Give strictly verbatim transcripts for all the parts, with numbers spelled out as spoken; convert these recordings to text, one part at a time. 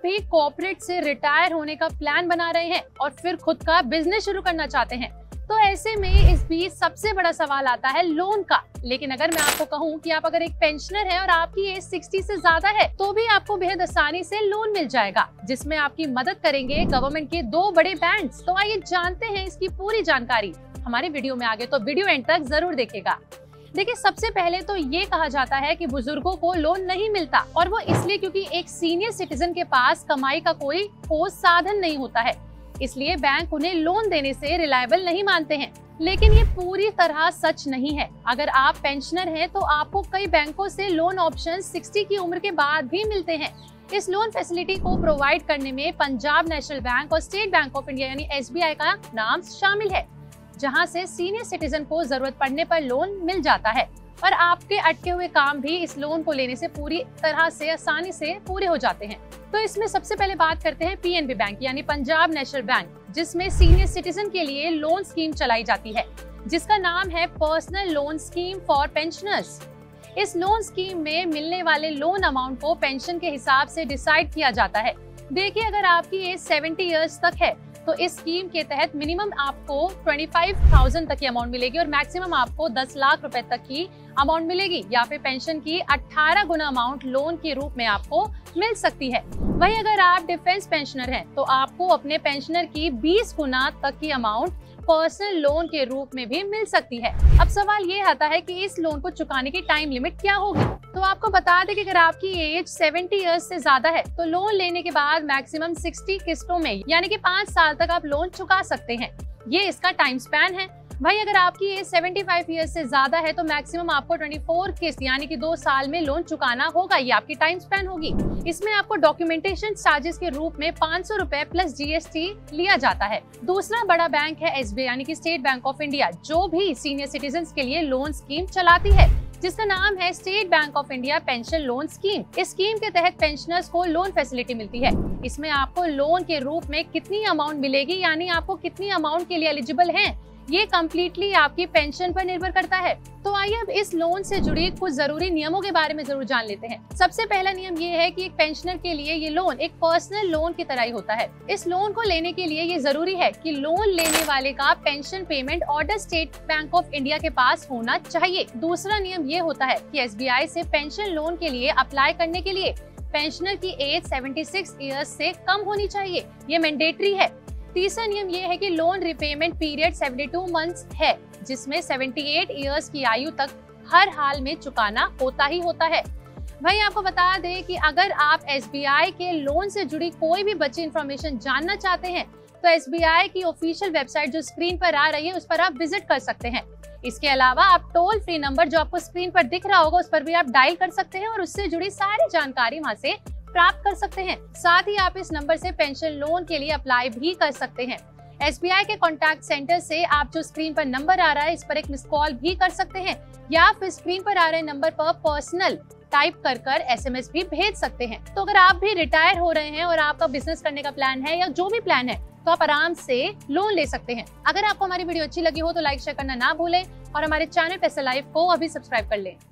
भी कॉर्पोरेट से रिटायर होने का प्लान बना रहे हैं और फिर खुद का बिजनेस शुरू करना चाहते हैं, तो ऐसे में इस बीच सबसे बड़ा सवाल आता है लोन का। लेकिन अगर मैं आपको कहूं कि आप अगर एक पेंशनर हैं और आपकी एज साठ से ज्यादा है, तो भी आपको बेहद आसानी से लोन मिल जाएगा, जिसमें आपकी मदद करेंगे गवर्नमेंट के दो बड़े बैंक्स। तो आइए जानते हैं इसकी पूरी जानकारी हमारे वीडियो में आगे, तो वीडियो एंड तक जरूर देखेगा। देखिए, सबसे पहले तो ये कहा जाता है कि बुजुर्गों को लोन नहीं मिलता, और वो इसलिए क्योंकि एक सीनियर सिटीजन के पास कमाई का कोई ठोस साधन नहीं होता है, इसलिए बैंक उन्हें लोन देने से रिलायबल नहीं मानते हैं। लेकिन ये पूरी तरह सच नहीं है। अगर आप पेंशनर हैं तो आपको कई बैंकों से लोन ऑप्शन साठ की उम्र के बाद भी मिलते हैं। इस लोन फैसिलिटी को प्रोवाइड करने में पंजाब नेशनल बैंक और स्टेट बैंक ऑफ इंडिया यानी एस बी आई का नाम शामिल है, जहां से सीनियर सिटीजन को जरूरत पड़ने पर लोन मिल जाता है और आपके अटके हुए काम भी इस लोन को लेने से पूरी तरह से आसानी से पूरे हो जाते हैं। तो इसमें सबसे पहले बात करते हैं पी एन बी बैंक यानी पंजाब नेशनल बैंक, जिसमें सीनियर सिटीजन के लिए लोन स्कीम चलाई जाती है, जिसका नाम है personal loan scheme for pensioners. इस लोन स्कीम में मिलने वाले लोन अमाउंट को पेंशन के हिसाब से डिसाइड किया जाता है। देखिए, अगर आपकी एज सत्तर इयर्स तक है तो इस स्कीम के तहत मिनिमम आपको पच्चीस हज़ार तक की अमाउंट मिलेगी और मैक्सिमम आपको दस लाख रुपए तक की अमाउंट मिलेगी, या फिर पेंशन की अठारह गुना अमाउंट लोन के रूप में आपको मिल सकती है। वहीं अगर आप डिफेंस पेंशनर हैं तो आपको अपने पेंशनर की बीस गुना तक की अमाउंट पर्सनल लोन के रूप में भी मिल सकती है। अब सवाल ये आता है कि इस लोन को चुकाने की टाइम लिमिट क्या होगी। तो आपको बता दें कि अगर आपकी एज सत्तर इयर्स से ज्यादा है तो लोन लेने के बाद मैक्सिमम साठ किस्तों में यानी कि पाँच साल तक आप लोन चुका सकते हैं। ये इसका टाइम स्पैन है। भाई, अगर आपकी एज पचहत्तर इयर्स से ज्यादा है तो मैक्सिमम आपको चौबीस किस्त यानी कि दो साल में लोन चुकाना होगा। ये आपकी टाइम स्पैन होगी। इसमें आपको डॉक्यूमेंटेशन चार्जेस के रूप में पाँच सौ रुपए प्लस जी एस टी लिया जाता है। दूसरा बड़ा बैंक है एस बी आई यानी कि स्टेट बैंक ऑफ इंडिया, जो भी सीनियर सिटीजन के लिए लोन स्कीम चलाती है, जिसका नाम है State Bank of India pension loan scheme. इस स्कीम के तहत पेंशनर्स को लोन फैसिलिटी मिलती है। इसमें आपको लोन के रूप में कितनी अमाउंट मिलेगी यानी आपको कितनी अमाउंट के लिए एलिजिबल हैं, ये कम्प्लीटली आपकी पेंशन पर निर्भर करता है। तो आइए अब इस लोन से जुड़ी कुछ जरूरी नियमों के बारे में जरूर जान लेते हैं। सबसे पहला नियम ये है कि एक पेंशनर के लिए ये लोन एक पर्सनल लोन की तरह ही होता है। इस लोन को लेने के लिए ये जरूरी है कि लोन लेने वाले का pension payment order State Bank of India के पास होना चाहिए। दूसरा नियम ये होता है कि एस बी आई से पेंशन लोन के लिए अप्लाई करने के लिए पेंशनर की एज छिहत्तर इयर्स से कम होनी चाहिए। ये मैंडेटरी है। तीसरा नियम ये है कि लोन रिपेमेंट पीरियड बहत्तर मंथ्स है, जिसमें अठहत्तर इयर्स की आयु तक हर हाल में चुकाना होता ही होता है। भाई, आपको बता दें कि अगर आप एस बी आई के लोन से जुड़ी कोई भी बची इंफॉर्मेशन जानना चाहते हैं तो एस बी आई की ऑफिशियल वेबसाइट जो स्क्रीन पर आ रही है उस पर आप विजिट कर सकते हैं। इसके अलावा आप टोल फ्री नंबर जो आपको स्क्रीन पर दिख रहा होगा उस पर भी आप डायल कर सकते हैं और उससे जुड़ी सारी जानकारी वहाँ से प्राप्त कर सकते हैं। साथ ही आप इस नंबर से पेंशन लोन के लिए अप्लाई भी कर सकते हैं। एस बी आई के कॉन्टैक्ट सेंटर से आप जो स्क्रीन पर नंबर आ रहा है इस पर एक मिस कॉल भी कर सकते हैं, या फिर स्क्रीन पर आ रहे नंबर पर पर्सनल टाइप कर कर एस एम एस भी भेज सकते हैं। तो अगर आप भी रिटायर हो रहे हैं और आपका बिजनेस करने का प्लान है या जो भी प्लान है तो आप आराम से लोन ले सकते हैं। अगर आपको हमारी वीडियो अच्छी लगी हो तो लाइक शेयर करना ना भूलें और हमारे चैनल पैसा लाइव को अभी सब्सक्राइब कर लें।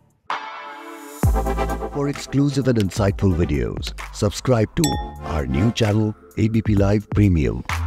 For exclusive and insightful videos, subscribe to our new channel A B P Live Premium.